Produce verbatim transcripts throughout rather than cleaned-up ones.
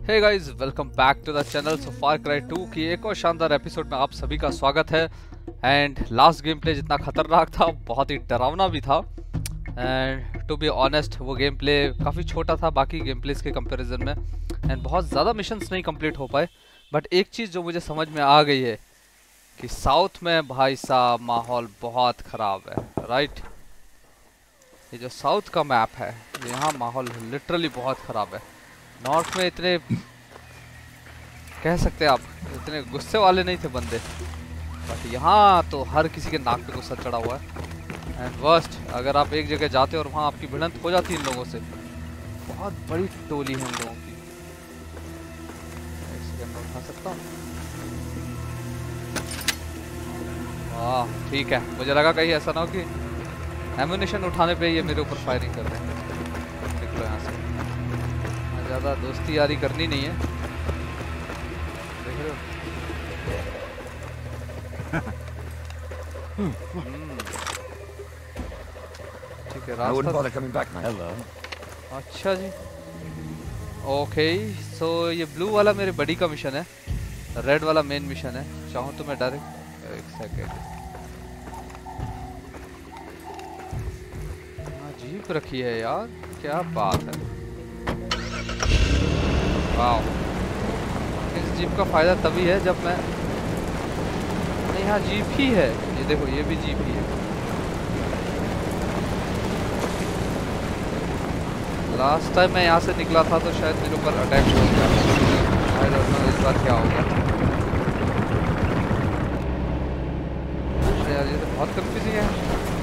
Hey guys, welcome back to the channel. So Far Cry two की एक और शानदार एपिसोड में आप सभी का स्वागत है। एंड लास्ट गेम प्ले जितना खतरनाक था, बहुत ही डरावना भी था। एंड टू बी ऑनेस्ट, वो गेम प्ले काफ़ी छोटा था बाकी गेम प्लेस के कंपैरिजन में, एंड बहुत ज़्यादा मिशंस नहीं कंप्लीट हो पाए। बट एक चीज़ जो मुझे समझ में आ गई है कि साउथ में भाई साहब माहौल बहुत ख़राब है। राइट, ये जो साउथ का मैप है, यहाँ माहौल लिटरली बहुत ख़राब है। नॉर्थ में इतने कह सकते हैं आप, इतने गुस्से वाले नहीं थे बंदे, बट यहाँ तो हर किसी के नाक पे गुस्सा चढ़ा हुआ है। एंड वर्स्ट, अगर आप एक जगह जाते और वहाँ आपकी भिड़ंत हो जाती इन लोगों से, बहुत बड़ी टोली है इन लोगों की। एक सेकंड में उठा सकता हूँ। वाह ठीक है, मुझे लगा कहीं ऐसा ना हो कि एम्यूनेशन उठाने पे ये मेरे ऊपर फायरिंग कर रहे हैं। देख लो यहाँ से, ज़्यादा दोस्ती यारी करनी नहीं है, देख रहे हो। ठीक है, रास्ता। अच्छा जी, ओके। सो ये ब्लू वाला मेरे बडी का मिशन है, रेड वाला मेन मिशन है। चाहूँ तो मैं डायरेक्ट एक सेकेंड, जीप रखी है यार, क्या बात है। वाह, इस जीप का फायदा तभी है जब मैं, नहीं यहाँ जीप ही है, ये देखो ये भी जीप ही है। लास्ट टाइम मैं यहाँ से निकला था तो शायद मेरे ऊपर अटैक हो गया, आई डोंट नो इस बार क्या होगा। यार ये तो बहुत कंफ्यूजिंग है,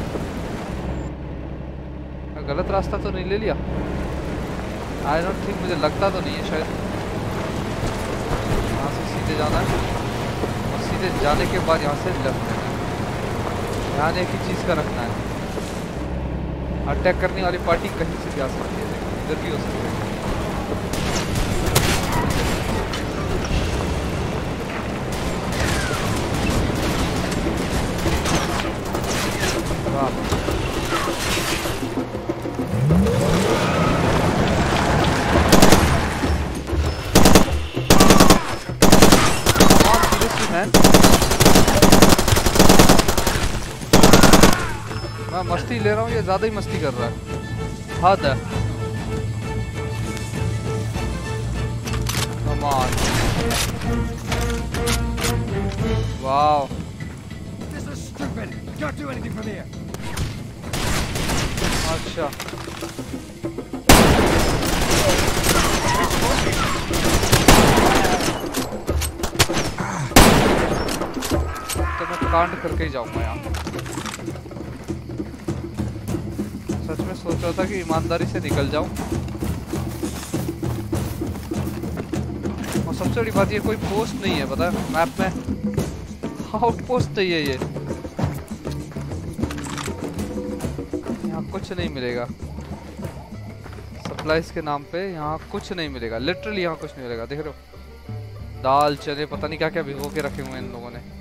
मैं गलत रास्ता तो नहीं ले लिया? आई डोंट थिंक, मुझे लगता तो नहीं है। शायद यहाँ से सीधे जाना है और सीधे जाने के बाद यहाँ से लेफ्ट लेना है। ध्यान एक ही चीज़ का रखना है, अटैक करने वाली पार्टी कहीं से भी आ सकती है, इधर भी हो सकती है। मैं मस्ती ले रहा हूँ, ये ज्यादा ही मस्ती कर रहा है, हद है। Come on. Wow. This is stupid. Can't do anything from here. अच्छा, तो मैं कांड करके ही जाऊंगा यहाँ। सच में सोच रहा था कि ईमानदारी से निकल जाऊं, और सबसे बड़ी बात ये कोई पोस्ट नहीं है, पता है मैप में आउट पोस्ट नहीं है ये। यहाँ कुछ नहीं मिलेगा सप्लाईज के नाम पे, यहाँ कुछ नहीं मिलेगा, लिटरली यहाँ कुछ नहीं मिलेगा। देख रहे हो, दाल चने पता नहीं क्या क्या भिगो के रखे हुए हैं इन लोगों ने।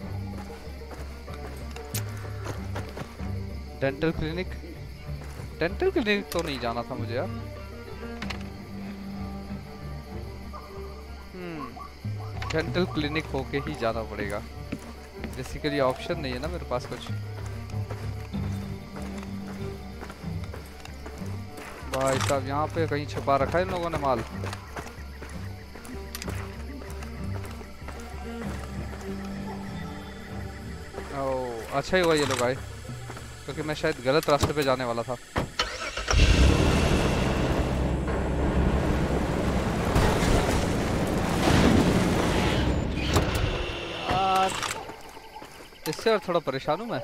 डेंटल क्लिनिक, डेंटल क्लिनिक तो नहीं जाना था मुझे यार। हम्म डेंटल क्लिनिक होके ही जाना पड़ेगा, बेसिकली ऑप्शन नहीं है ना मेरे पास कुछ। भाई साहब यहाँ पे कहीं छुपा रखा है इन लोगों ने माल। ओह अच्छा ही हुआ ये लोग आए, क्योंकि मैं शायद गलत रास्ते पे जाने वाला था। इससे और थोड़ा परेशान हूँ मैं।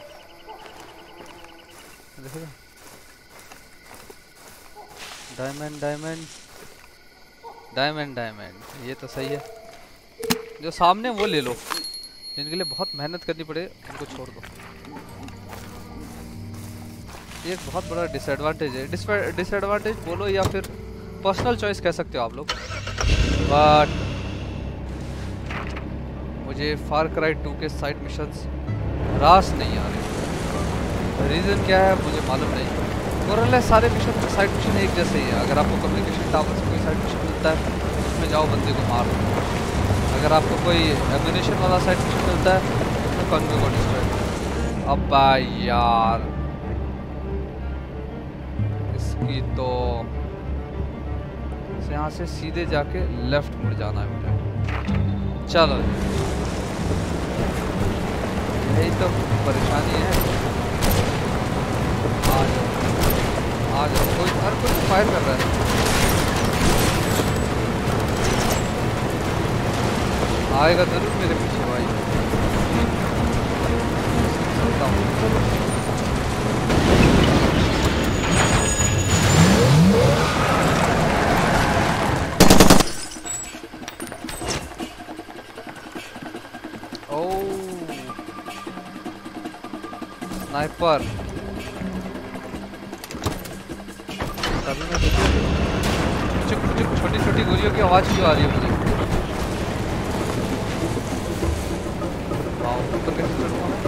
डायमंड डायमंड डायमंड डायमंड, ये तो सही है। जो सामने वो ले लो, जिनके लिए बहुत मेहनत करनी पड़े उनको छोड़ दो। ये एक बहुत बड़ा डिसएडवांटेज है, डिसएडवांटेज बोलो या फिर पर्सनल चॉइस कह सकते हो आप लोग। बट मुझे फार क्राई टू के साइड मिशंस रास नहीं आ रहे। रीज़न क्या है मुझे मालूम नहीं। ओवरऑल सारे मिशन साइड मिशन एक जैसे ही है। अगर आपको कम्युनिकेशन टावर से कोई साइड मिशन मिलता है उसमें में जाओ, बंदे को मारो। अगर आपको कोई एम्यूनिशन वाला साइड मिशन मिलता है तो कन्वे को डिस्ट्रॉय। अब भाई यार इसकी तो यहाँ से सीधे जाके लेफ्ट मुड़ जाना है मुझे। चलो यही तो परेशानी है। आ जाओ आ जाओ, कोई हर कोई तो फायर कर रहा है। आएगा जरूर मेरे पीछे भाई। स्नाइपर तभी मैं चुप चुप छोटी छोटी गोलियों की आवाज क्यों आ रही है मुझे? वाओ, ऊपर कैसे चढ़ूंगा मैं?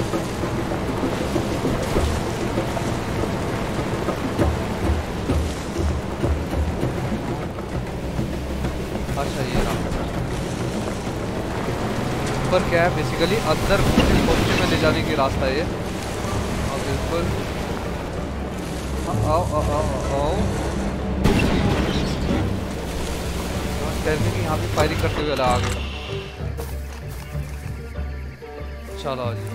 अच्छा ये रहा ऊपर। क्या है बेसिकली अंदर कोठरी में ले जाने की रास्ता है ये। और बिल्कुल आओ आओ आओ आओ कहते कि यहाँ भी फायरिंग करते हुए आ गए। चलो जी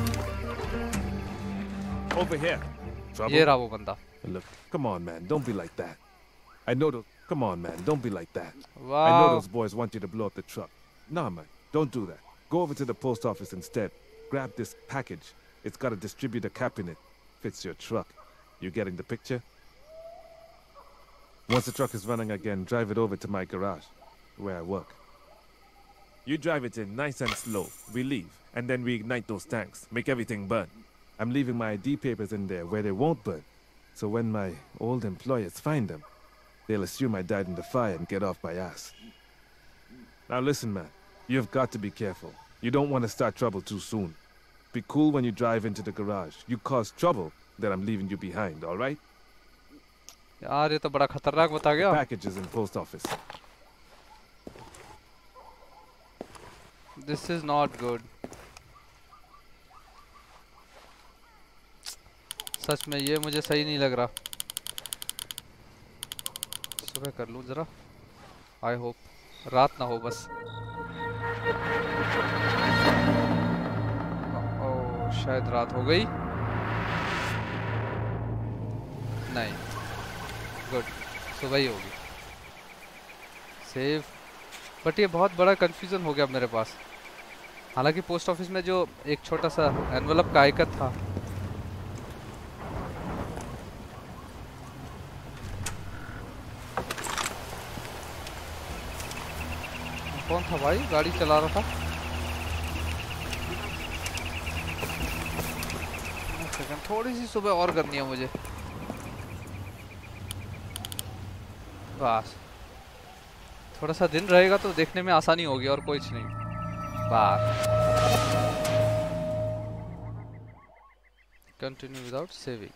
Over here. Trouble? ये रहा वो बंदा। Look, come on, man. Don't be like that. I know those. Come on, man. Don't be like that. Wow. I know those boys want you to blow up the truck. Nah, man. Don't do that. Go over to the post office instead. Grab this package. It's got a distributor cap in it. Fits your truck. You getting the picture? Once the truck is running again, drive it over to my garage, where I work. You drive it in nice and slow. We leave, and then we ignite those tanks. Make everything burn. I'm leaving my I D papers in there where they won't burn. So when my old employers find them, they'll assume I died in the fire and get off my ass. Now listen, man. You've got to be careful. You don't want to start trouble too soon. Be cool when you drive into the garage. You cause trouble, then I'm leaving you behind, all right? यार ये तो बड़ा खतरनाक बता गया। Package is in post office. This is not good. सच में ये मुझे सही नहीं लग रहा। सुबह कर लूँ जरा। I hope रात ना हो बस। ओह शायद रात हो गई। नहीं गुड सुबह ही होगी। सेव बट ये बहुत बड़ा कंफ्यूजन हो गया मेरे पास। हालांकि पोस्ट ऑफिस में जो एक छोटा सा एनवलप का आइकन था कौन था भाई गाड़ी चला रहा था। सेकंड थोड़ी सी सुबह और करनी है मुझे बस। थोड़ा सा दिन रहेगा तो देखने में आसानी होगी और कुछ नहीं। बस कंटिन्यू विदाउट सेविंग।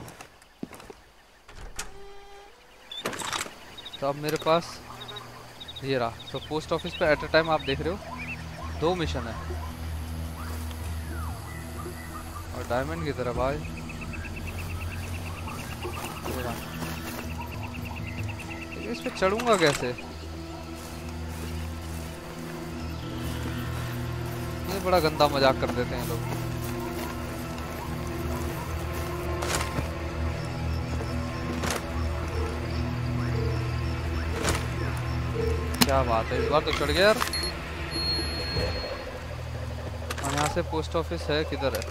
तो अब मेरे पास ये रहा। तो पोस्ट ऑफिस पे एट अ टाइम आप देख रहे हो दो मिशन है। और डायमंड की तरफ आए ये रहा। इस पे चढ़ूंगा कैसे? ये बड़ा गंदा मजाक कर देते हैं लोग। क्या बात है इस बार तो चढ़ गया यार। और यहाँ से पोस्ट ऑफिस है किधर है?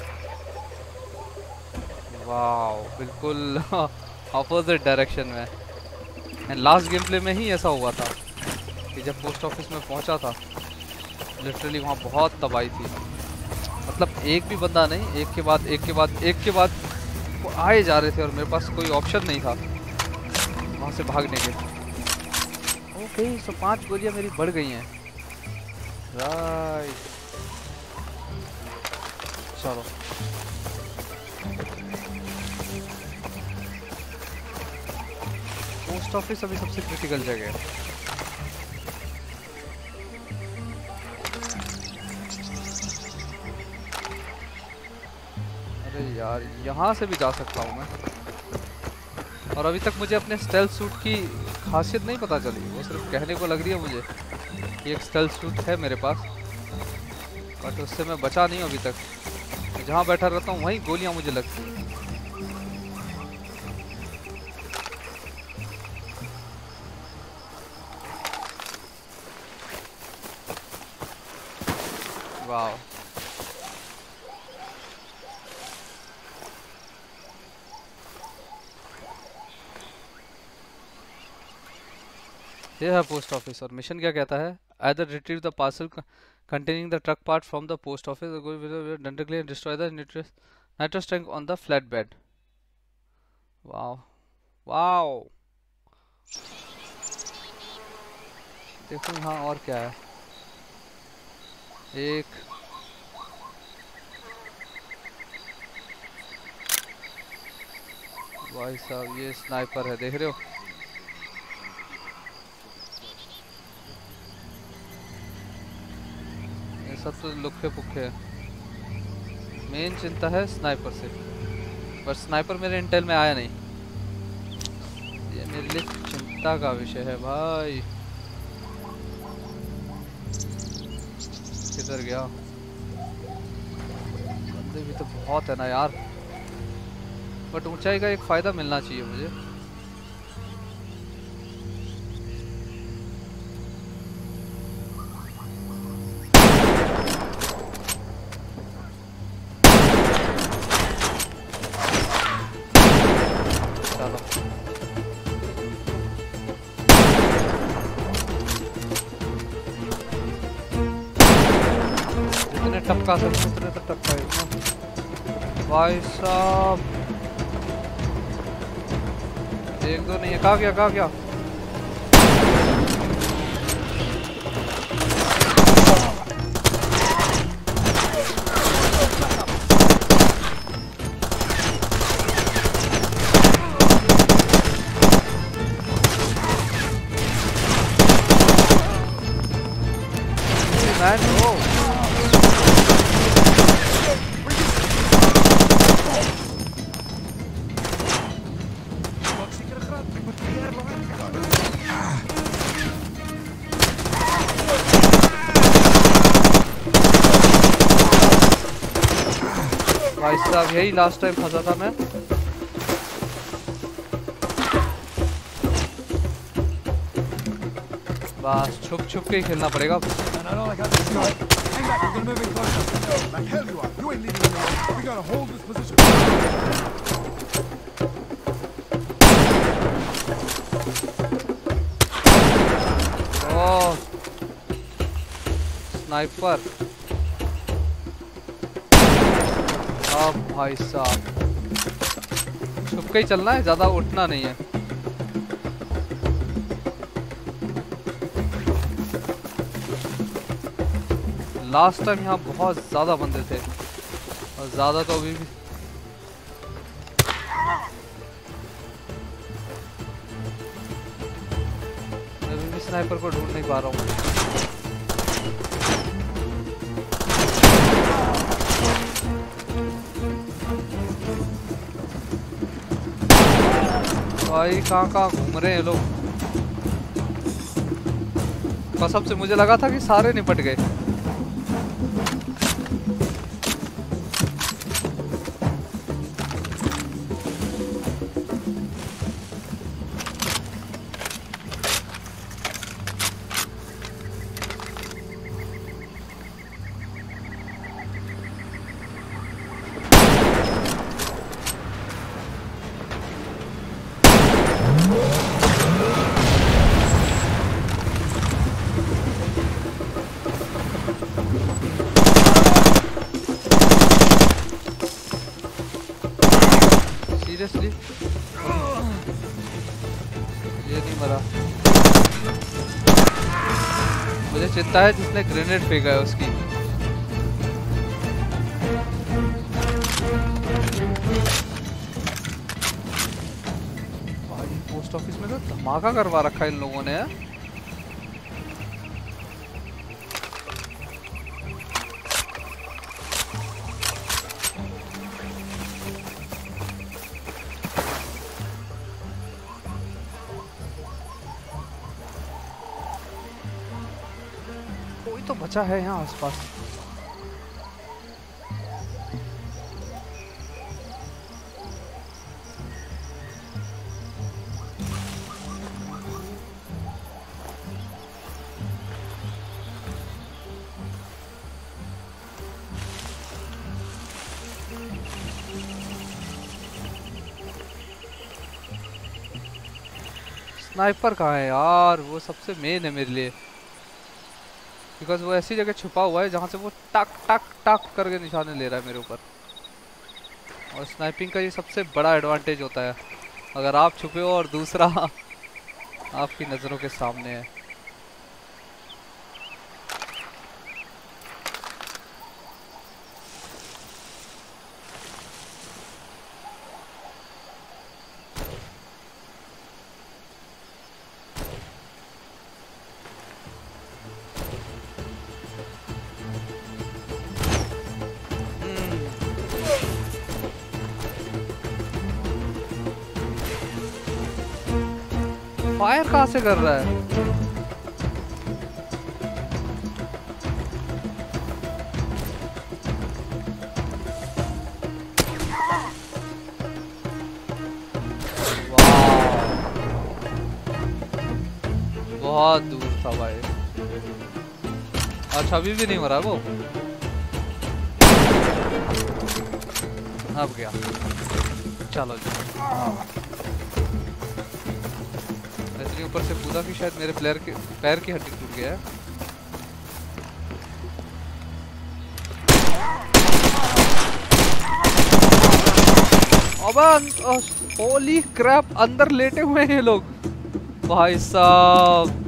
वाओ बिल्कुल ऑपोजिट डायरेक्शन में। एंड लास्ट गेम प्ले में ही ऐसा हुआ था कि जब पोस्ट ऑफिस में पहुंचा था लिटरली वहाँ बहुत तबाही थी। मतलब एक भी बंदा नहीं, एक के बाद एक के बाद एक के बाद वो आए जा रहे थे और मेरे पास कोई ऑप्शन नहीं था वहाँ से भागने के। ओके सो पांच गोलियां मेरी बढ़ गई हैं। राइट चलो पोस्ट ऑफिस अभी सबसे क्रिटिकल जगह है। यार यहाँ से भी जा सकता हूँ मैं। और अभी तक मुझे अपने स्टेल्थ सूट की खासियत नहीं पता चली, वो सिर्फ कहने को लग रही है मुझे कि एक स्टेल्थ सूट है मेरे पास, बट उससे मैं बचा नहीं अभी तक। जहाँ बैठा रहता हूँ वहीं गोलियाँ मुझे लगती हैं। वाह, ये है पोस्ट ऑफिस। और मिशन क्या कहता है? Either retrieve the parcel containing the truck part from the post office or go directly and destroy the nitrous nitrous tank on the flatbed. Wow, wow. देखो यहाँ और क्या है। एक भाई साहब ये स्नाइपर है, देख रहे हो? ये सब तो लुक्के पुक्के है। मेन चिंता है स्नाइपर से, पर स्नाइपर मेरे इंटेल में आया नहीं। ये मेरे लिए चिंता का विषय है भाई। किधर गया? बंदे भी तो बहुत है ना यार, बट ऊंचाई का एक फायदा मिलना चाहिए मुझे। चलो जितने टपका सकते उतने तो टपका भाई साहब। एक दो नहीं है, कहाँ गया कहाँ गया? मैन हो भाई साहब, यही लास्ट टाइम फंसा था मैं। बस छुप छुप के ही खेलना पड़ेगा। Oh sniper. अब भाई साहब छुप के ही चलना है, ज्यादा उठना नहीं है। लास्ट टाइम यहाँ बहुत ज्यादा बंदे थे और ज्यादा तो अभी भी। अभी भी स्नाइपर को ढूंढ नहीं पा रहा हूँ। भाई कहाँ कहाँ घूम रहे हैं लोग। कसम से मुझे लगा था कि सारे निपट गए। सीरियसली ये नहीं मरा। मुझे चिंता है जिसने ग्रेनेड फेंका है उसकी। भाई पोस्ट ऑफिस में तो धमाका करवा रखा है इन लोगों ने। कोई तो बचा है यहाँ आसपास। स्नाइपर कहाँ है यार? वो सबसे मेन है मेरे लिए, बिकॉज वो ऐसी जगह छुपा हुआ है जहाँ से वो टक टक टक करके निशाने ले रहा है मेरे ऊपर। और स्नाइपिंग का ये सबसे बड़ा एडवांटेज होता है, अगर आप छुपे हो और दूसरा आपकी नज़रों के सामने है। फायर कहाँ से कर रहा है? बहुत दूर था भाई। अच्छा अभी भी नहीं मरा वो? अब गया। चलो जी। इतनी ऊपर से कूदा कि शायद मेरे प्लेयर के पैर की हड्डी टूट गया है। अबे होली क्रैप, अंदर लेटे हुए हैं ये लोग भाई साहब।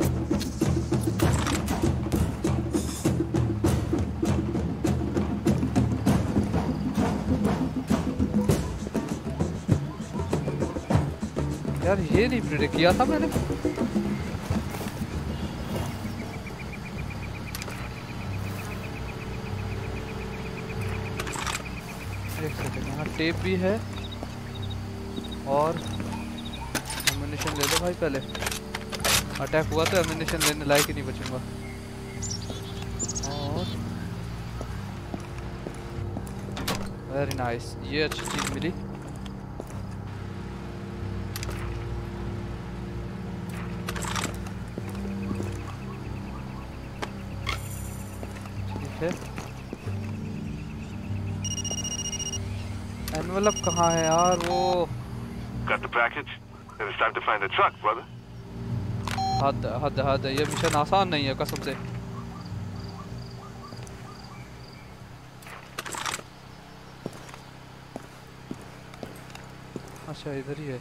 यार ये नहीं प्रेडिक्ट किया था मैंने। एक सेकंड, यहाँ टेप भी है और एमिनिशन ले लो भाई। पहले अटैक हुआ तो एमिनिशन लेने लायक ही नहीं बचूंगा। और वेरी नाइस, ये अच्छी चीज मिली। एनवेलप कहाँ है यार? वो Got the package? Then it's time to find the truck, brother. हद हद हद, ये मिशन आसान नहीं है कसम से। अच्छा इधर ही है।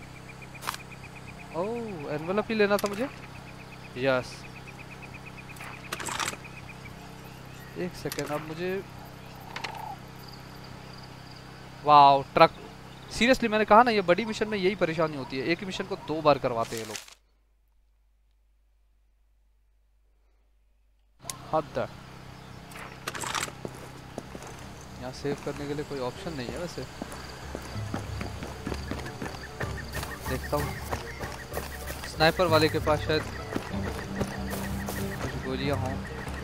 ओह एनवेलप ही लेना था मुझे। यस एक सेकेंड, अब मुझे वाओ ट्रक। सीरियसली मैंने कहा ना, ये बड़ी मिशन में यही परेशानी होती है, एक ही मिशन को दो बार करवाते हैं लोग। हद है। यहाँ सेव करने के लिए कोई ऑप्शन नहीं है वैसे। देखता हूँ स्नाइपर वाले के पास शायद कुछ गोलियां हों।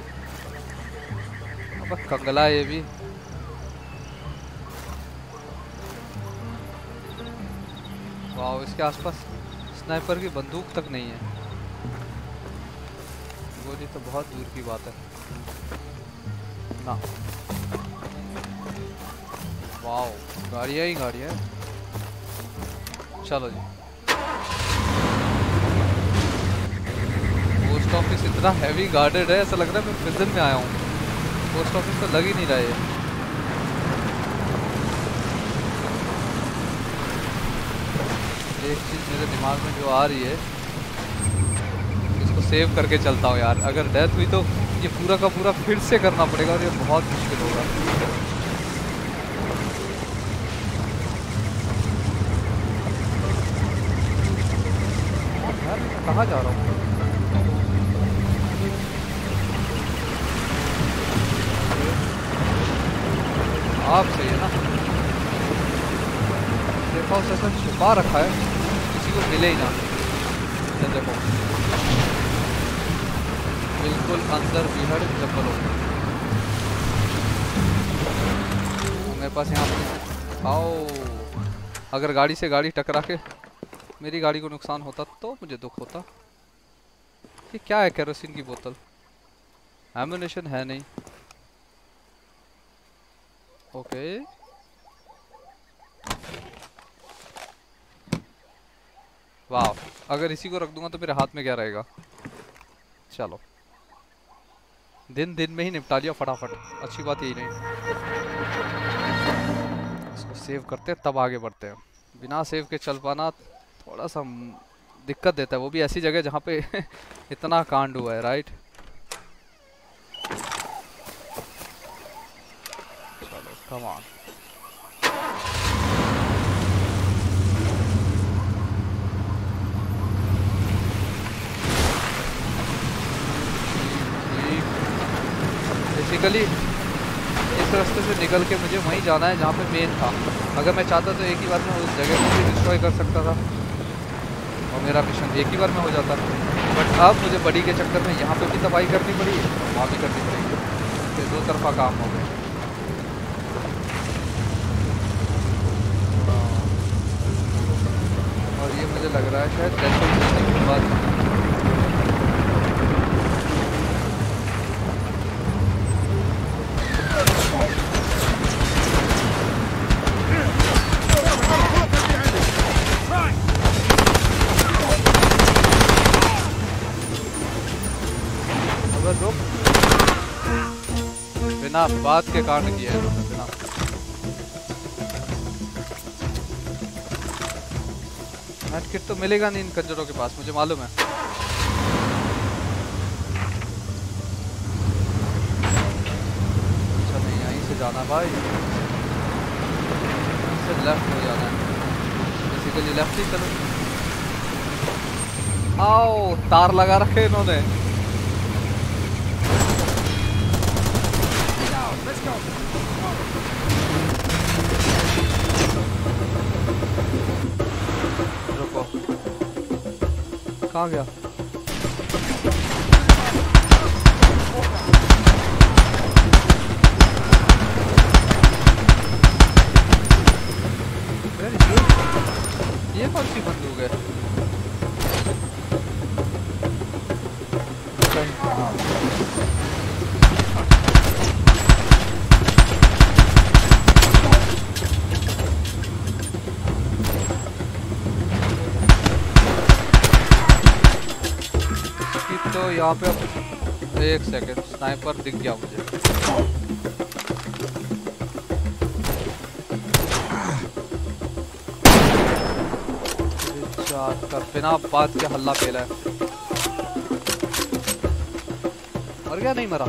अब कंगला है ये भी। वाओ इसके आसपास स्नाइपर की बंदूक तक नहीं है। गोली तो बहुत दूर की बात है ना। वाओ गाड़ियाँ ही गाड़ियाँ। चलो जी। पोस्ट ऑफिस इतना हैवी गार्डेड है, ऐसा लग रहा है मैं प्रिजन में आया हूँ। पोस्ट ऑफिस तो लग ही नहीं रहा है। एक चीज़ मेरे दिमाग में जो आ रही है, इसको सेव करके चलता हूँ यार। अगर डेथ हुई तो ये पूरा का पूरा फिर से करना पड़ेगा और ये बहुत मुश्किल होगा। यार मैं कहाँ जा रहा हूँ? आप सही है ना? देखो ऐसा छुपा रखा है किसी को मिले ही ना। देखो बिल्कुल अंदर बिहड़ जंगलों में। मेरे पास यहाँ पे आओ, अगर गाड़ी से गाड़ी टकरा के मेरी गाड़ी को नुकसान होता तो मुझे दुख होता। ये क्या है? केरोसिन की बोतल। एम्युनिशन है नहीं। ओके वाह, अगर इसी को रख दूंगा तो मेरे हाथ में क्या रहेगा। चलो, दिन दिन में ही निपटा लिया फटाफट। अच्छी बात यही नहीं। इसको सेव करते हैं तब आगे बढ़ते हैं। बिना सेव के चल पाना थोड़ा सा दिक्कत देता है, वो भी ऐसी जगह जहाँ पे इतना कांड हुआ है। राइट, चलो कम ऑन। बेसिकली इस रास्ते से निकल के मुझे वहीं जाना है जहाँ पे मेन था। अगर मैं चाहता तो एक ही बार में उस जगह को भी डिस्ट्रॉय कर सकता था और मेरा मिशन एक ही बार में हो जाता। बट अब मुझे बड़ी के चक्कर में यहाँ पे भी तबाही करनी पड़ी, वहाँ भी करनी पड़ेगी। तो दो तरफा काम हो गया। और ये मुझे लग रहा है शायद जैसे के बाद बिना बात के कांड किया है इन्होंने। बिना मैट किट तो मिलेगा नहीं इन कंजरों के पास, मुझे मालूम है। अच्छा नहीं, यहीं से जाना भाई, यहीं से लेफ्ट हो जाना है। बेसिकली लेफ्ट ही चलो। आओ, तार लगा रखे इन्होंने। रुको, कहाँ गया? ये कौन सी बंदूक है? तो यहाँ पे अब एक सेकंड, स्नाइपर दिख गया मुझे। कर बिना बात के हल्ला पेला है। मर गया? नहीं मरा।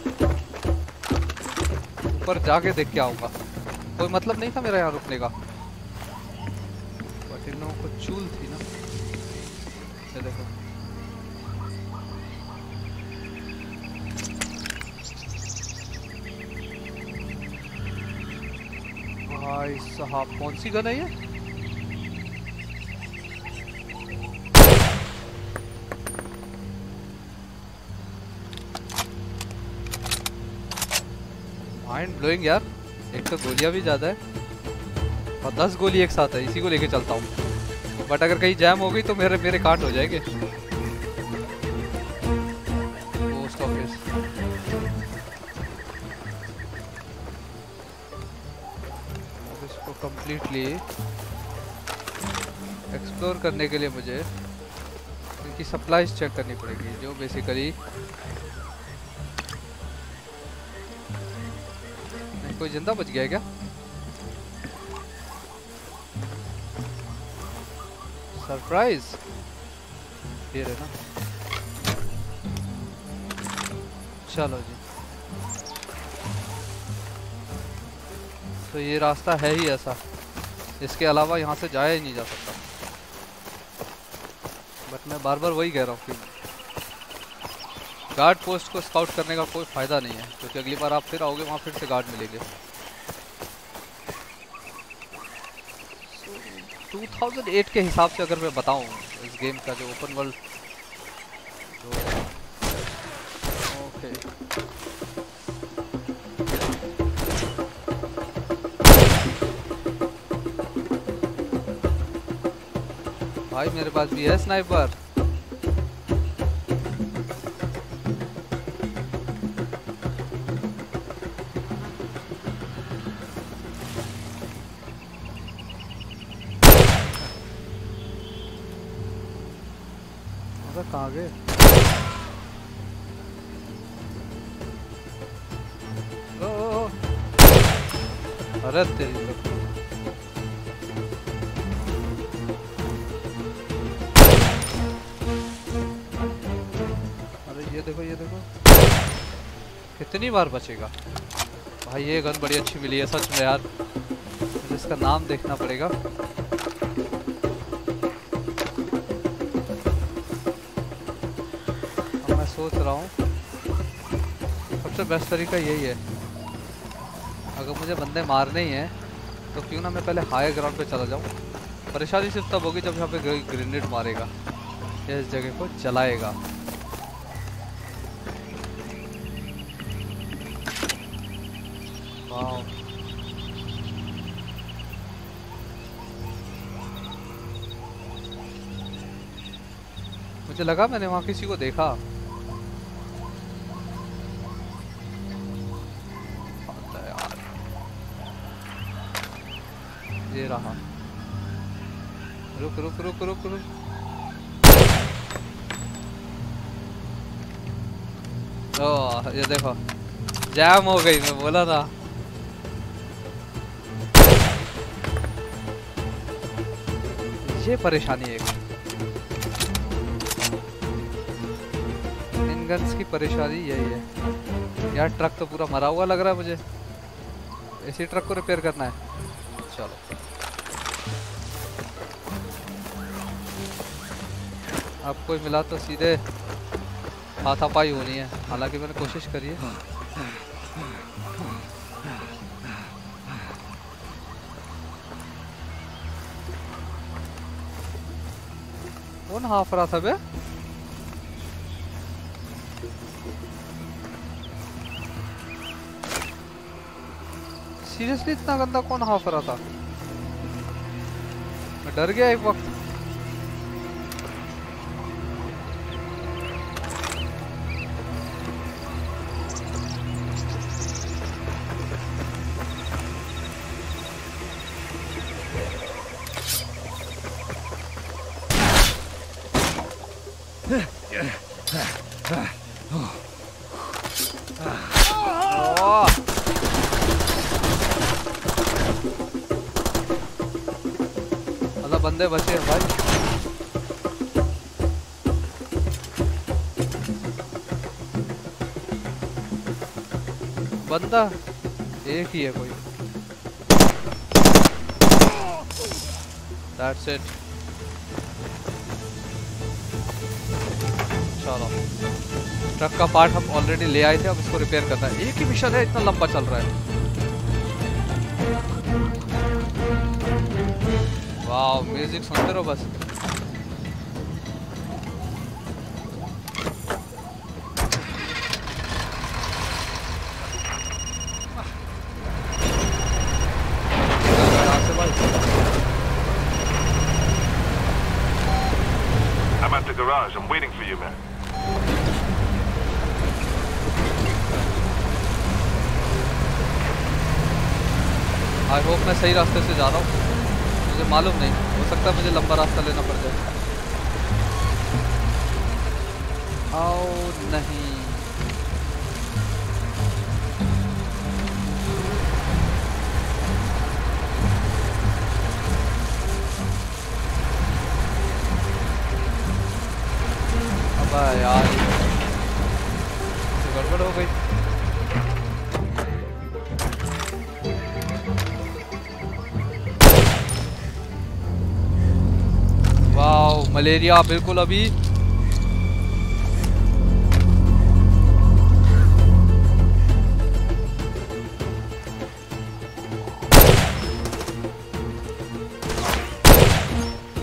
ऊपर जाके देख के आऊंगा। कोई मतलब नहीं था मेरा यहाँ रुकने का, बट इन लोगों को चूल थी ना। ये देखो, भाई साहब कौन सी गन है ये? माइंड ब्लोइंग यार। एक तो गोलियां भी ज्यादा है और दस गोली एक साथ है। इसी को लेके चलता हूँ, बट अगर कहीं जैम हो गई तो मेरे मेरे कांड हो जाएंगे। Post office. इसको कंप्लीटली एक्सप्लोर करने के लिए मुझे इनकी सप्लाईज चेक करनी पड़ेगी, जो बेसिकली कोई जिंदा बच गया है क्या? सरप्राइज ये रहे ना। चलो जी, तो ये रास्ता है ही ऐसा, इसके अलावा यहाँ से जाया ही नहीं जा सकता। बट मैं बार बार वही कह रहा हूँ कि गार्ड पोस्ट को स्काउट करने का कोई फायदा नहीं है, क्योंकि अगली बार आप फिर आओगे वहाँ फिर से गार्ड मिलेंगे। दो हज़ार आठ के हिसाब से अगर मैं बताऊँ, इस गेम का जो ओपन वर्ल्ड जो ओके भाई मेरे पास भी है स्नाइपर। कहाँ गए? ओ, ओ, ओ। अरे तेरी तो अरे ये देखो ये देखो कितनी बार बचेगा भाई। ये गन बड़ी अच्छी मिली है सच में यार, मुझे इसका नाम देखना पड़ेगा। सोच रहा हूँ सबसे बेस्ट तरीका यही है, अगर मुझे बंदे मारने ही हैं तो क्यों ना मैं पहले हाई ग्राउंड पे चला जाऊँ। परेशानी सिर्फ तब होगी जब यहाँ पे ग्रेनेड मारेगा या इस जगह को जलाएगा। वाह मुझे लगा मैंने वहाँ किसी को देखा। ये रहा, रुक रुक रुक रुक रुक। ओ ये देखो जैम हो गई, मैं बोला था। ये परेशानी है इन गन्स की, परेशानी यही है यार। ट्रक तो पूरा मरा हुआ लग रहा है मुझे, इसी ट्रक को रिपेयर करना है। चलो अब कोई मिला तो सीधे हाथापाई होनी है, हालांकि मैंने कोशिश करी है। कौन हाफ रहा था बे? सीरियसली इतना गंदा कौन हाफ रहा था? मैं डर गया एक वक्त। बंदे बचे हैं भाई। बंदा एक ही है कोई। That's it। चलो ट्रक का पार्ट हम ऑलरेडी ले आए थे, अब इसको रिपेयर करना है। एक ही मिशन है, इतना लंबा चल रहा है। वाह म्यूजिक सुनते रहो बस। I'm at the garage. I'm waiting for you, man. I hope मैं सही रास्ते से जा रहा हूँ। मुझे मालूम नहीं, हो सकता है मुझे लंबा रास्ता लेना पड़ जाए। आओ नहीं अबे यार गड़बड़ हो गई। वाओ मलेरिया बिल्कुल अभी।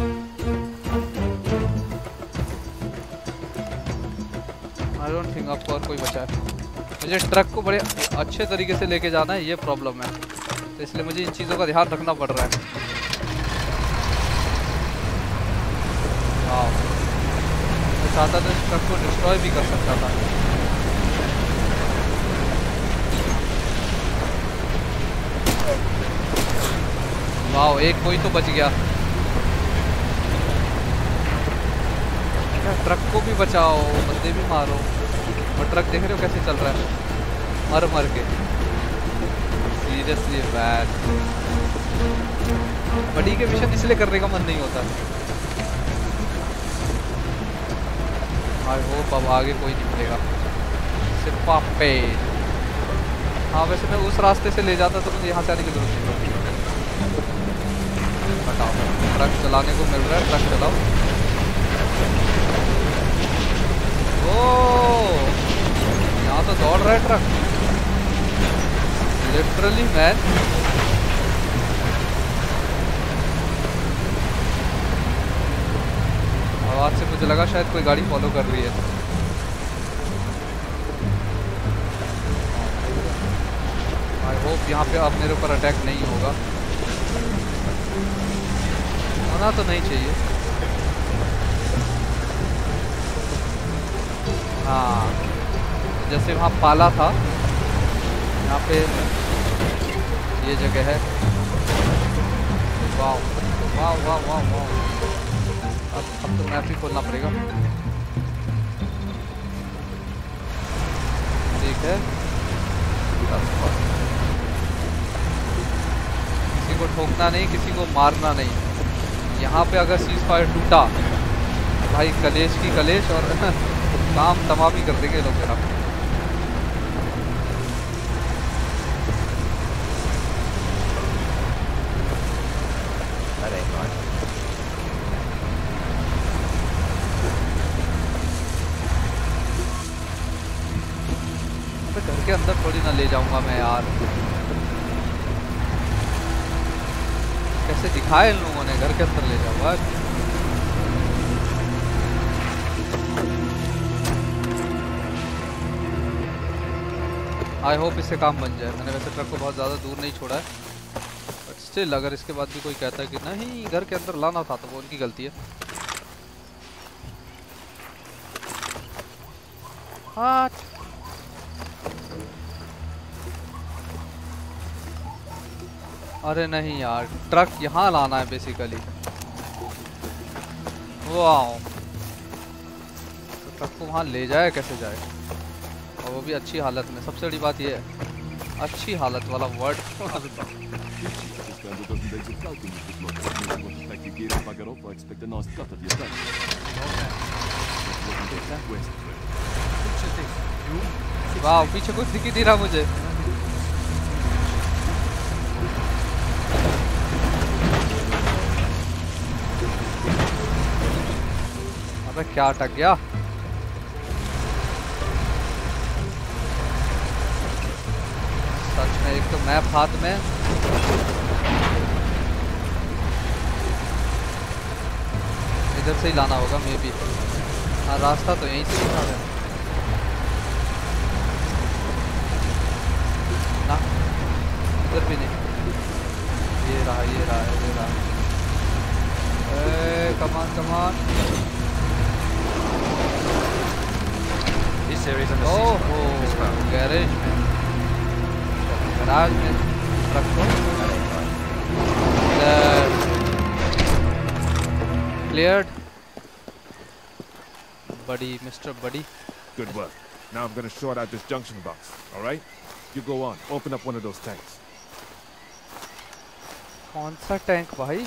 I don't think आपको और कोई बचा है। मुझे ट्रक को बड़े अच्छे तरीके से लेके जाना है, ये प्रॉब्लम है, तो इसलिए मुझे इन चीज़ों का ध्यान रखना पड़ रहा है। वाह, मैं चाहता था इस ट्रक को डिस्ट्रॉय भी कर सकता था। वाह, एक कोई तो बच गया। ट्रक को भी बचाओ, बंदे भी मारो। और ट्रक देख रहे हो कैसे चल रहा है, मर मर के। Seriously bad. बड़ी के मिशन इसलिए करने का मन नहीं होता। आई होप अब आगे कोई नहीं मिलेगा। सिर्फ पे। हाँ, वैसे मैं उस रास्ते से ले जाता तो मुझे यहाँ से आने की जरूरत नहीं पड़ती। बताओ, ट्रक चलाने को मिल रहा है, ट्रक चलाओ। ओह, यहाँ तो दौड़ रहा है ट्रक, लिटरली मैन। आवाज से मुझे लगा शायद कोई गाड़ी फॉलो कर रही है। आई होप यहाँ पे अब मेरे ऊपर अटैक नहीं होगा, होना तो नहीं चाहिए। हाँ, जैसे वहाँ पाला था, यहाँ पे ये जगह है। वाह वाह वाह वाह वाह। अब अब तो मैप ही खोलना पड़ेगा। ठीक है, किसी को ठोकना नहीं, किसी को मारना नहीं। यहाँ पे अगर सीज फायर टूटा भाई, कलेश की कलेश और काम तमाम ही कर देंगे लोग मेरा। अरे यार, घर के अंदर थोड़ी ना ले जाऊंगा मैं यार। कैसे दिखाया इन लोगों ने, घर के अंदर ले जाऊंगा। आई होप इससे काम बन जाए। मैंने वैसे ट्रक को बहुत ज़्यादा दूर नहीं छोड़ा है, बट स्टिल अगर इसके बाद भी कोई कहता है कि नहीं घर के अंदर लाना था, तो वो उनकी गलती है। हाँ, अरे नहीं यार, ट्रक यहाँ लाना है बेसिकली। वाह, तो ट्रक को वहाँ ले जाए कैसे जाए, और वो भी अच्छी हालत में। सबसे बड़ी बात ये है, अच्छी हालत वाला वर्ड। वाह, पीछे कुछ दिख ही नहीं रहा मुझे। अबे क्या अटक गया। सच में, एक तो मैप हाथ में, इधर से ही लाना होगा मे बी। हाँ, रास्ता तो यहीं से दिखा है ना, इधर भी नहीं। ये रहा, ये रहा, ये रहा। ए, कमान कमान। ओहो, गैरेज में, गैराज में ट्रक को क्लियर्ड। बड़ी मिस्टर बड़ी। Good work. Now I'm gonna short out this junction box. All right? You go on. Open up one of those tanks. कौन सा टैंक भाई?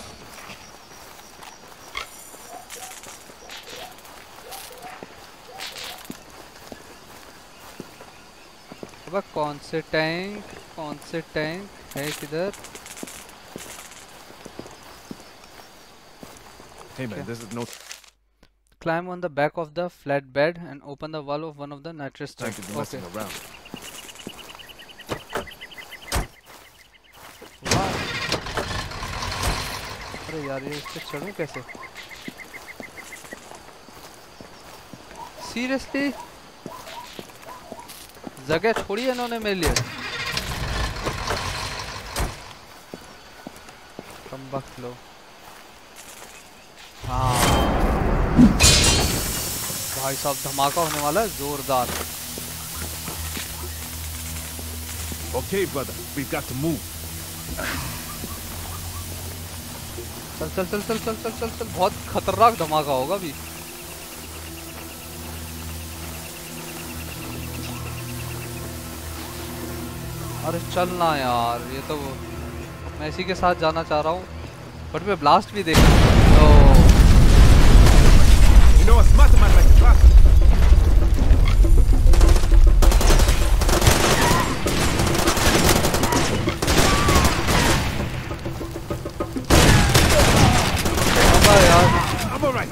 अब कौन से टैंक, कौन से टैंक है किधर? Hey man, this is no Climb on the back of the flatbed and open the valve of one of the nitrous time tanks. to be messing Okay. around. Wow. अरे यार, ये इस पे चढ़ूं कैसे? Seriously? जगह छोड़ी है इन्होंने मेरे लिए। कम वक्त लो। हाँ भाई साहब धमाका होने वाला है जोरदार। Okay, brother, we've got to move. चल चल चल चल चल चल चल चल बहुत खतरनाक धमाका होगा अभी। अरे चलना यार, ये तो मैं इसी के साथ जाना चाह रहा हूँ बट मैं ब्लास्ट भी देख तो You know, a smart man like Crash. यार I'm alright.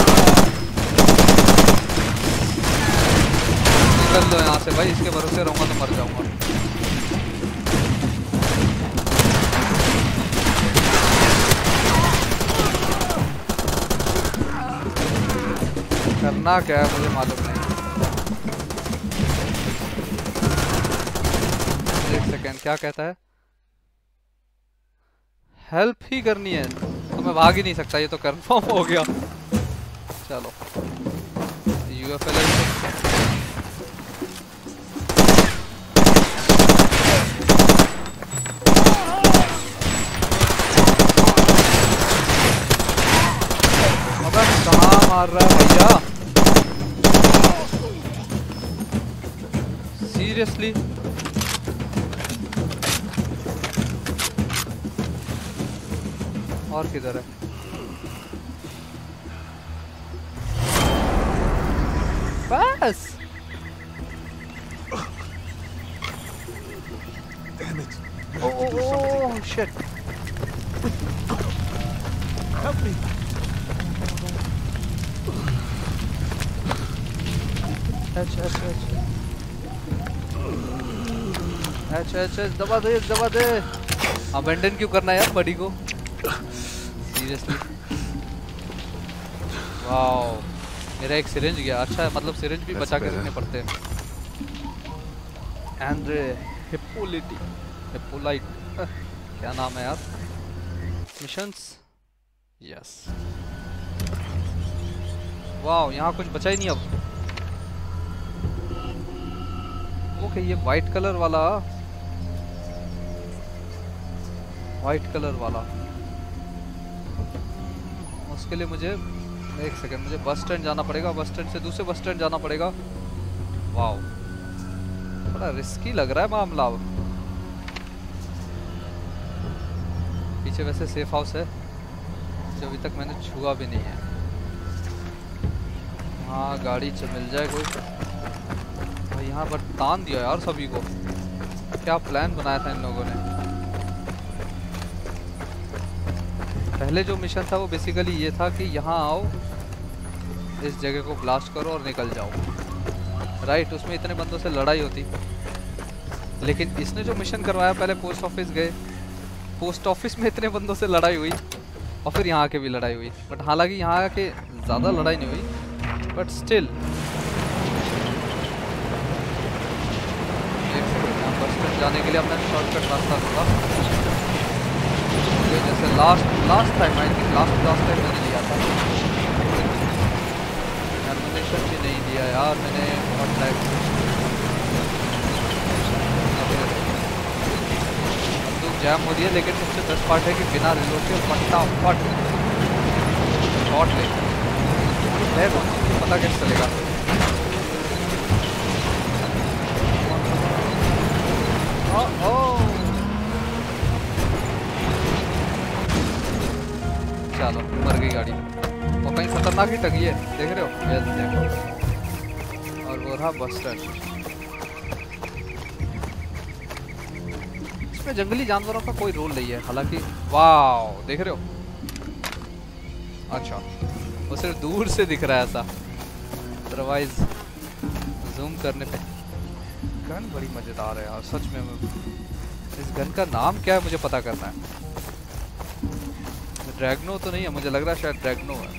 निकल लो यहाँ से भाई, इसके भरोसे रहूंगा तो मर जाऊंगा। करना क्या है मुझे मालूम नहीं। एक सेकेंड, क्या कहता है? हेल्प ही करनी है तो मैं भाग ही नहीं सकता, ये तो कंफर्म हो गया। चलो यूएफएल अबे कहाँ मार रहा है भैया, सीरियसली? और किधर है? बस Damn it. Oh oh shit, Help me. H H H H H H दबा दे दबा दे। अबेंडन क्यों करना है यार बॉडी को, सीरियसली? वाओ, मेरा एक सिरिंज गया। अच्छा है, मतलब सिरिंज भी बचा के रखने पड़ते हैं। एंड्रे हिप्पोलिटी हिप्पोलाइट क्या नाम है यार? Missions, yes. वाओ, यहाँ कुछ बचा ही नहीं अब। ओके, ये वाइट कलर वाला, वाइट कलर वाला, उसके लिए मुझे एक सेकंड, मुझे बस स्टैंड जाना पड़ेगा, बस स्टैंड से दूसरे बस स्टैंड जाना पड़ेगा। वाओ, थोड़ा रिस्की लग रहा है मामला। पीछे वैसे सेफ हाउस है जो अभी तक मैंने छुआ भी नहीं है। हाँ, गाड़ी मिल जाए कोई। भाई यहाँ पर तान दिया यार सभी को, क्या प्लान बनाया था इन लोगों ने। पहले जो मिशन था वो बेसिकली ये था कि यहाँ आओ, इस जगह को ब्लास्ट करो और निकल जाओ, राइट? उसमें इतने बंदों से लड़ाई होती। लेकिन इसने जो मिशन करवाया, पहले पोस्ट ऑफिस गए, पोस्ट ऑफिस में इतने बंदों से लड़ाई हुई और फिर यहाँ के भी लड़ाई हुई। बट हालांकि यहाँ के ज़्यादा लड़ाई नहीं हुई, बट स्टिल बस स्टैंड जाने के लिए अपना शॉर्टकट रास्ता होगा। जैसे last last time I think last last time मैंने लिया था। एनिमेशन भी नहीं दिया यार मैंने, बहुत टाइम। बंदूक जैम हो रही है, लेकिन सबसे बेस्ट पार्ट है कि बिना रिलोड के फटाफट शॉट ले। पता कैसे चलेगा? चलो, मर गई गाड़ी। और कहीं खतरनाक ही टंगी है, देख रहे हो? ये देखो, और वो रहा बस स्टैंड। इसमें जंगली जानवरों का कोई रोल नहीं है हालांकि। वाओ, देख रहे हो? अच्छा, वो सिर्फ दूर से दिख रहा है ऐसा, अदरवाइज जूम करने पे। गन बड़ी मजेदार है यार सच में। इस गन का नाम क्या है मुझे पता करना है। ड्रैगनो तो नहीं है, मुझे लग रहा है शायद ड्रैगनो है।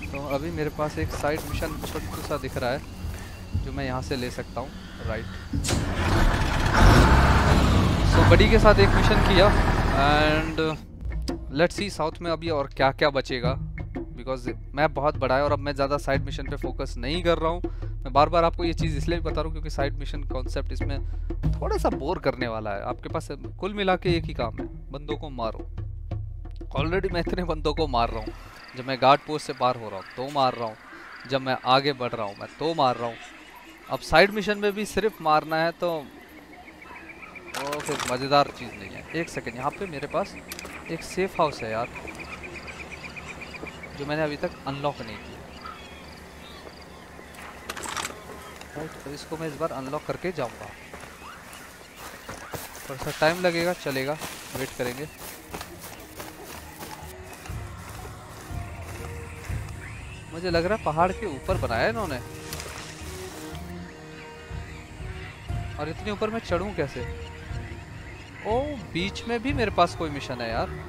तो अभी मेरे पास एक साइड मिशन छोटा सा दिख रहा है जो मैं यहाँ से ले सकता हूँ, राइट। सो बडी के साथ एक मिशन किया एंड लेट्स सी साउथ में अभी और क्या क्या बचेगा, बिकॉज मैप बहुत बड़ा है और अब मैं ज़्यादा साइड मिशन पे फोकस नहीं कर रहा हूँ। मैं बार बार आपको ये चीज़ इसलिए बता रहा हूँ क्योंकि साइड मिशन कॉन्सेप्ट इसमें थोड़ा सा बोर करने वाला है। आपके पास कुल मिला के एक ही काम है, बंदों को मारो। ऑलरेडी मैं इतने बंदों को मार रहा हूँ, जब मैं गार्ड पोस्ट से पार हो रहा हूँ तो मार रहा हूँ, जब मैं आगे बढ़ रहा हूँ मैं तो मार रहा हूँ। अब साइड मिशन में भी सिर्फ मारना है तो वो फिर मज़ेदार चीज़ नहीं है। एक सेकेंड, यहाँ पे मेरे पास एक सेफ हाउस है यार जो मैंने अभी तक अनलॉक नहीं किया। राइट, तो इसको मैं इस बार अनलॉक करके जाऊंगा। थोड़ा सा टाइम लगेगा, चलेगा, वेट करेंगे। मुझे लग रहा है पहाड़ के ऊपर बनाया है इन्होंने, और इतने ऊपर मैं चढ़ूं कैसे? ओ, बीच में भी मेरे पास कोई मिशन है यार,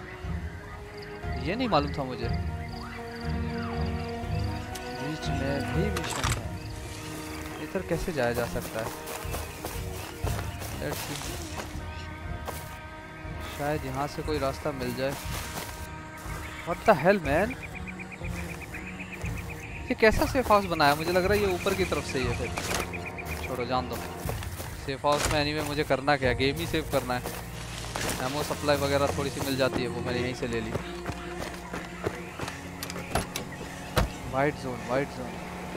ये नहीं मालूम था मुझे। बीच में भी मिशन है, इधर कैसे जाया जा सकता है? Let's see. शायद यहाँ से कोई रास्ता मिल जाए। What the hell man? ये कैसा सेफ हाउस बनाया? मुझे लग रहा है ये ऊपर की तरफ से ही है। फिर छोड़ो, जान दो। सेफ हाउस में एनीवे मुझे करना क्या, गेम ही सेव करना है। एमओ सप्लाई वगैरह थोड़ी सी मिल जाती है, वो मैंने यहीं से ले ली। White zone, white zone.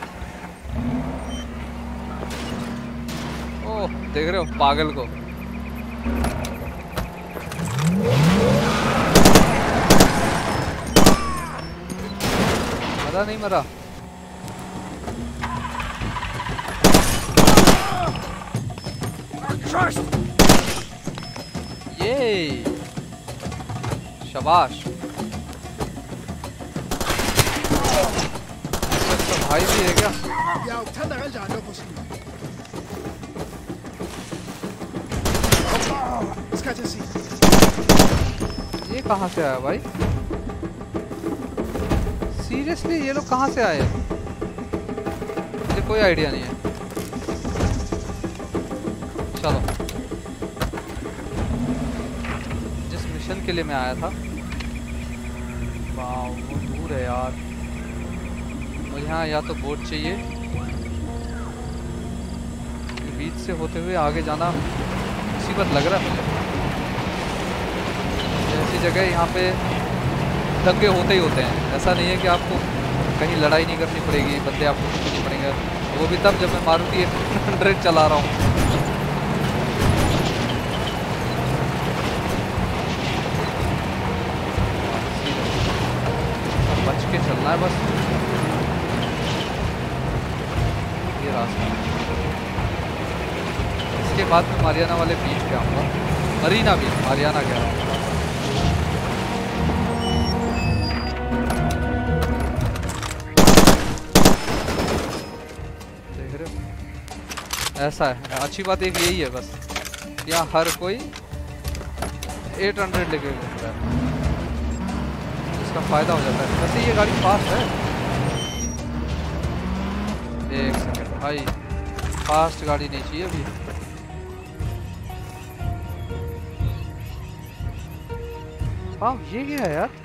Oh, देख रहे हो पागल को? मरा नहीं मरा? ये शाबाश। अच्छा भाई भी है क्या? ये कहाँ से आया भाई? सीरियसली ये लोग कहाँ से आए? मुझे कोई आइडिया नहीं है। चलो, जिस मिशन के लिए मैं आया था, वाह वो दूर है यार। मुझे यहाँ या तो बोट चाहिए, बीच से होते हुए आगे जाना मुसीबत लग रहा है मुझे। ऐसी जगह यहाँ पे दंगे होते ही होते हैं। ऐसा नहीं है कि आपको कहीं लड़ाई नहीं करनी पड़ेगी, बंदे आपको कुछ नहीं पड़ेंगे। वो भी तब जब मैं मारुति एट हंड्रेड चला रहा हूँ। बच के चलना है बस। ये रास्ता, इसके बाद में मारियाना वाले बीच पे आऊँगा। मरीना बीच, मारियाना कह रहा हूँ। देख रहे हो, ऐसा है। अच्छी बात एक यही है बस, यहाँ हर कोई एट हंड्रेड लेके घूमता है, इसका फायदा हो जाता है। वैसे ये गाड़ी फास्ट है। एक सेकंड भाई, फास्ट गाड़ी नहीं चाहिए अभी। हाँ ये क्या है यार?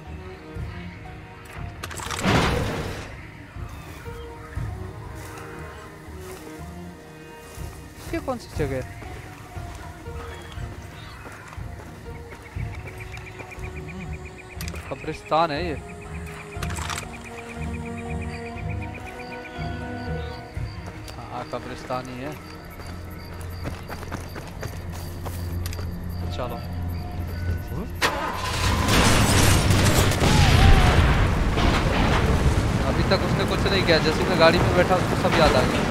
ये कौन सी जगह है? कब्रिस्तान है ये। हाँ कब्रिस्तान ही है। चलो अभी तक उसने कुछ नहीं किया, जैसे मैं गाड़ी में बैठा उसको सब याद आ गया।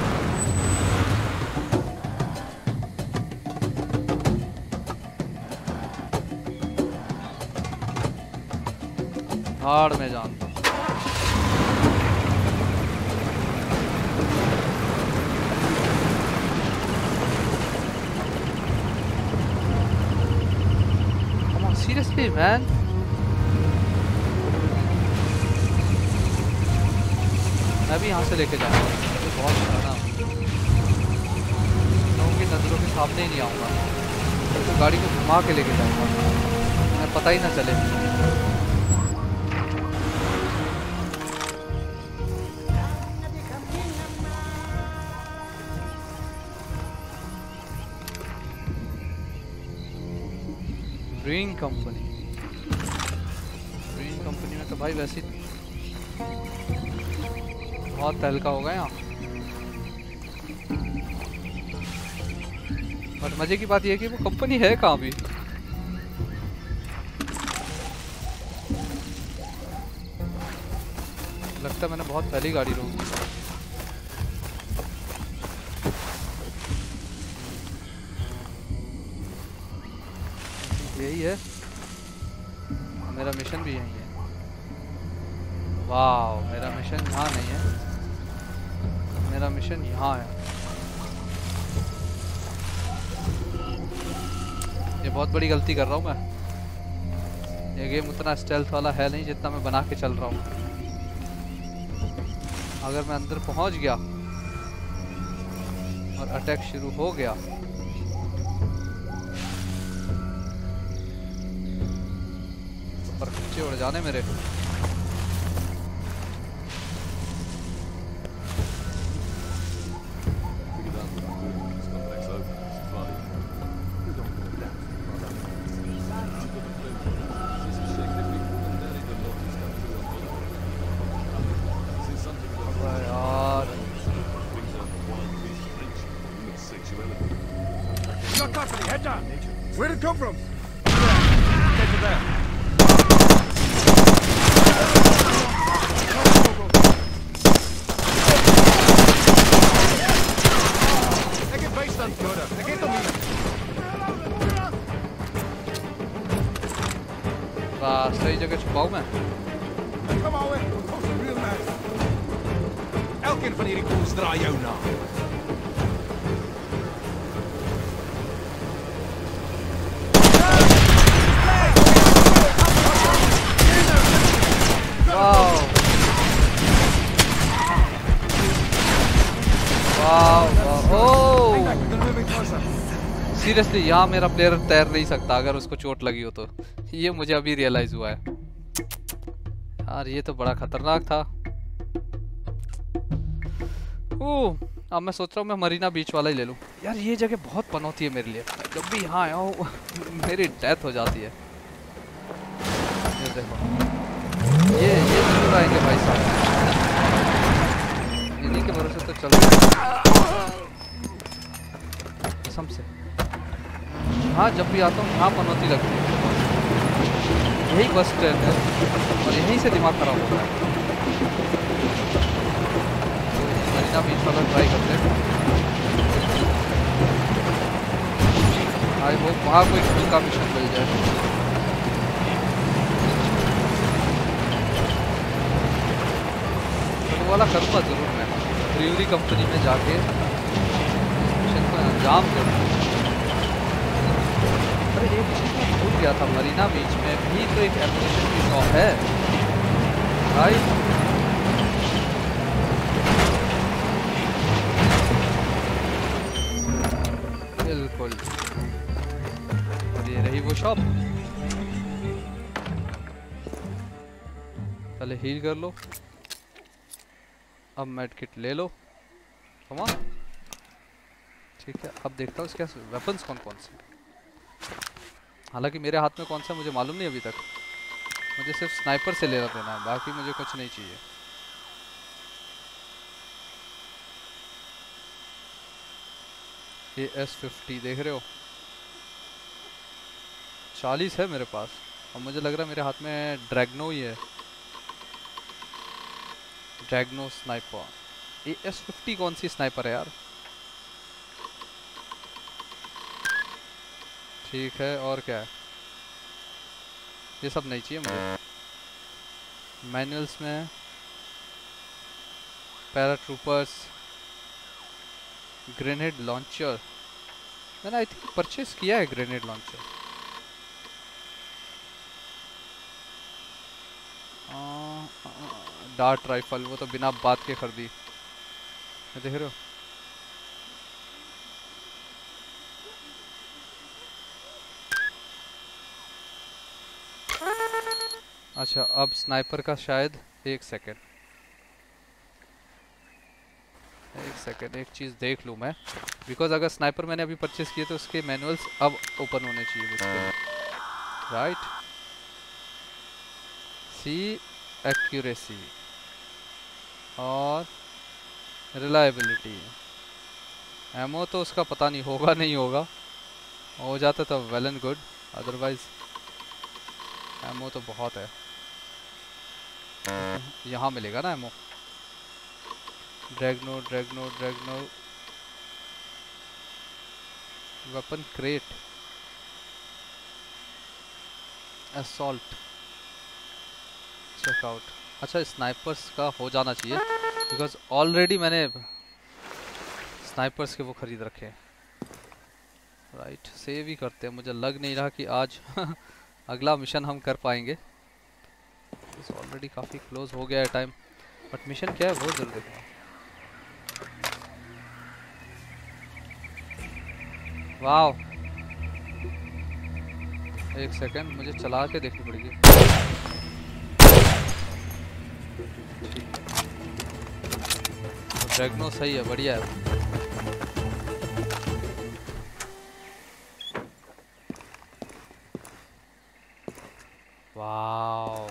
हाड़ में जान दो। Come on, seriously, man. मैं भी यहाँ से लेके जाऊँगा, मुझे बहुत पुराना लोगों की नज़रों के सामने ही नहीं आऊँगा, तो गाड़ी को घुमा के लेके जाऊँगा, मैं पता ही ना चले। ब्रूइंग कंपनी, ब्रूइंग कंपनी में तो भाई वैसे बहुत तहलका होगा यहाँ। और मजे की बात यह है कि वो कंपनी है कहाँ भी। लगता है मैंने बहुत पहली गाड़ी रोक दी। यही है मेरा मिशन, भी यही है। वाह, मेरा मिशन यहाँ नहीं है, मेरा मिशन यहाँ है। ये बहुत बड़ी गलती कर रहा हूँ मैं। ये गेम उतना स्टेल्थ वाला है नहीं जितना मैं बना के चल रहा हूँ। अगर मैं अंदर पहुँच गया और अटैक शुरू हो गया पर बच्चे उड़ जाने मेरे। Got company, head down. Where'd it come from? Get to there. सही जगह छुपाऊं मैं। Come on, we're close to real man. Elkin van hierdie koels draai jou na. Wow. Wow. Oh. Seriously यहाँ मेरा प्लेयर तैर नहीं सकता अगर उसको चोट लगी हो तो। ये मुझे अभी रियलाइज हुआ है यार, ये तो बड़ा खतरनाक था। ओह, अब मैं सोच रहा हूँ मैं मरीना बीच वाला ही ले लूँ। यार ये जगह बहुत पनौती है मेरे लिए, जब भी यहाँ आया हूँ मेरी डेथ हो जाती है। ये देखो, ये ये जरूर आएंगे भाई साहब, इन्हीं के भरोसे तो चल कसम से। हाँ, जब भी आता हूँ यहाँ पनौती लगती है। यही बस स्टैंड है और यहीं से दिमाग खराब होता है। मरीना बीच वाला ट्राई करते हैं। आई होप वहाँ कोई खुद का मिशन मिल जाए। तो वाला करूँगा जरूर मैं, ब्रूअरी कंपनी में जाके मिशन को अंजाम करूँगा। अरे एक चीज़ मैं भूल गया था, मरीना बीच में भी तो एक एम्यूनिशन की शॉप है भाई। बिल्कुल, और ये रही वो शॉप। पहले हील कर लो, अब मेड किट ले लो। कम ऑन, ठीक है। अब देखता हूँ इसके वेपन्स कौन कौन से। हालांकि मेरे हाथ में कौन सा मुझे मालूम नहीं अभी तक। मुझे सिर्फ स्नाइपर से लेना देना है, बाकी मुझे कुछ नहीं चाहिए। ये एस फिफ्टी देख रहे हो, चालीस है मेरे पास, और मुझे लग रहा है मेरे हाथ में ड्रैगनो ही है, ड्रैगनो स्नाइपर। ये एस फिफ्टी कौन सी स्नाइपर है यार? ठीक है, और क्या है? ये सब नहीं चाहिए मुझे। मैनुअल्स में पैराट्रूपर्स, ग्रेनेड लॉन्चर, मैंने आई थिंक परचेस किया है ग्रेनेड लॉन्चर। डार्ट राइफल, वो तो बिना बात के खरीदी, देख रहे हो। अच्छा अब स्नाइपर का शायद एक सेकेंड एक सेकेंड एक चीज़ देख लूँ मैं, बिकॉज अगर स्नाइपर मैंने अभी परचेस किए तो उसके मैनुअल्स अब ओपन होने चाहिए मुझे, राइट। सी एक्यूरेसी और रिलायबिलिटी, एमओ तो उसका पता नहीं होगा नहीं होगा, हो जाता तो well and good, otherwise ammo तो बहुत है। यहाँ मिलेगा ना ammo. Dragunov Dragunov Dragunov weapon crate, assault, checkout. अच्छा स्नाइपर्स का हो जाना चाहिए बिकॉज ऑलरेडी मैंने स्नाइपर्स के वो खरीद रखे हैं, राइट। सेव ही करते हैं, मुझे लग नहीं रहा कि आज अगला मिशन हम कर पाएंगे, ऑलरेडी काफ़ी क्लोज हो गया है टाइम, बट मिशन क्या है वो जरूर देखूंगा। वाओ एक सेकंड मुझे चला के देखनी पड़ेगी। ड्रैगनो सही है, बढ़िया है। वाओ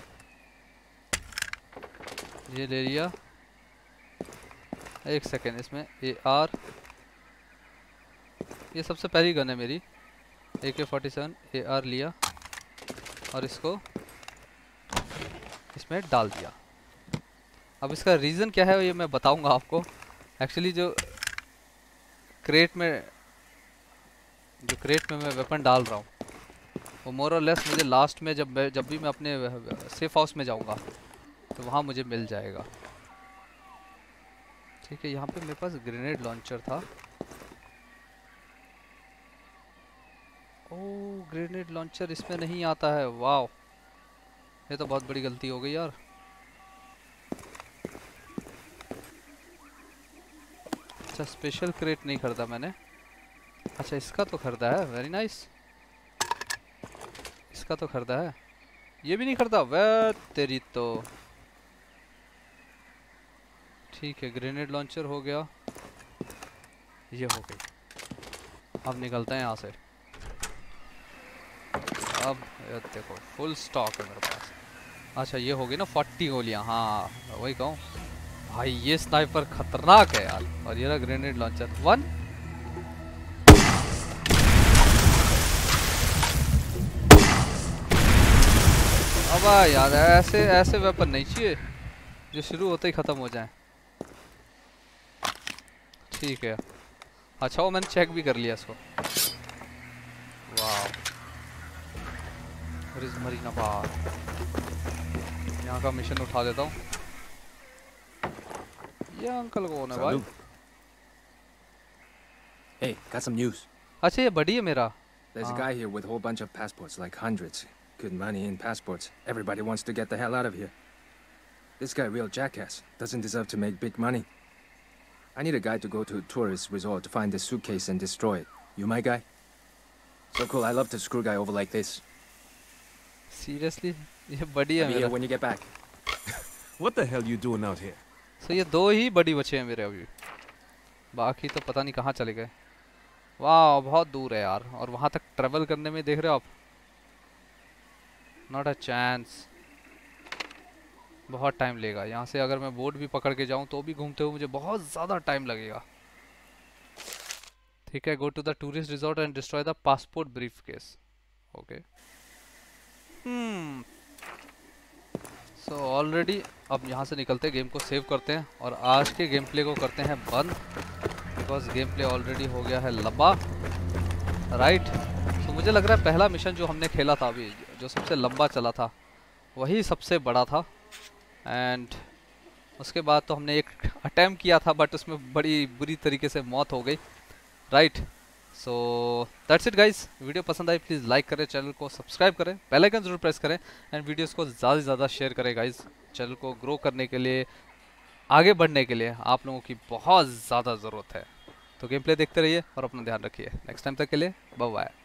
ये ले लिया। एक सेकेंड, इसमें ए आर, ये सबसे पहली गन है मेरी, ए के फोर्टी सेवन ए आर लिया और इसको इसमें डाल दिया। अब इसका रीज़न क्या है ये मैं बताऊंगा आपको। एक्चुअली जो क्रेट में जो क्रेट में मैं वेपन डाल रहा हूँ वो मोर और लेस मुझे लास्ट में जब मैं जब भी मैं अपने सेफ हाउस में जाऊंगा तो वहाँ मुझे मिल जाएगा, ठीक है। यहाँ पे मेरे पास ग्रेनेड लॉन्चर था। ओह ग्रेनेड लॉन्चर इसमें नहीं आता है, वाह ये तो बहुत बड़ी गलती हो गई यार। अच्छा स्पेशल क्रेट नहीं खरीदा मैंने, अच्छा इसका तो खरीदा है, वेरी नाइस। इसका तो खरीदा है, ये भी नहीं खरीदा, वह तेरी तो। ठीक है ग्रेनेड लॉन्चर हो गया, ये हो गई। अब निकलते हैं यहाँ से। अब देखो फुल स्टॉक है मेरे पास। अच्छा ये हो गई ना फोर्टी गोलियाँ, हाँ वही कहूँ भाई, ये स्नाइपर खतरनाक है यार। और ये रहा ग्रेनेड लॉन्चर वन। अब यार ऐसे ऐसे वेपन नहीं चाहिए जो शुरू होते ही खत्म हो जाए, ठीक है। अच्छा वो मैंने चेक भी कर लिया इसको। वाह मरीना बार, यहाँ का मिशन उठा देता हूँ। ये अंकल कौन है भाई? Hey, got some news. अच्छा ये बड़ी है मेरा। There's a guy here with a whole bunch of passports, like hundreds. Good money in passports. Everybody wants to get the hell out of here. This guy, real jackass, doesn't deserve to make big money. I need a guy to go to a tourist resort to find this suitcase and destroy it. You my guy? So cool, I love to screw a guy over like this. Seriously? ये बड़ी है I'll be मेरा। here when you get back. What the hell you doing out here? So ये दो ही बड़ी बचे हैं मेरे अभी, बाकी तो पता नहीं कहाँ चले गए। वाह बहुत दूर है यार, और वहाँ तक ट्रेवल करने में देख रहे हो आप, नॉट अ चांस, बहुत टाइम लेगा। यहाँ से अगर मैं बोट भी पकड़ के जाऊँ तो भी घूमते हुए मुझे बहुत ज़्यादा टाइम लगेगा। ठीक है, go to the tourist resort and destroy the passport briefcase. Okay hmm so already अब यहाँ से निकलते, गेम को सेव करते हैं और आज के गेम प्ले को करते हैं बंद, बिकॉज गेम प्ले ऑलरेडी हो गया है लंबा, राइट। तो मुझे लग रहा है पहला मिशन जो हमने खेला था अभी, जो सबसे लंबा चला था, वही सबसे बड़ा था। एंड उसके बाद तो हमने एक अटैम्प्ट किया था बट उसमें बड़ी बुरी तरीके से मौत हो गई, right. So that's it guys. Video पसंद आई प्लीज़ लाइक करें, चैनल को सब्सक्राइब करें, बेल आइकन जरूर प्रेस करें एंड वीडियोस को ज़्यादा से ज़्यादा शेयर करें गाइस। चैनल को ग्रो करने के लिए, आगे बढ़ने के लिए आप लोगों की बहुत ज़्यादा ज़रूरत है। तो गेम प्ले देखते रहिए और अपना ध्यान रखिए। नेक्स्ट टाइम तक के लिए बाय बाय।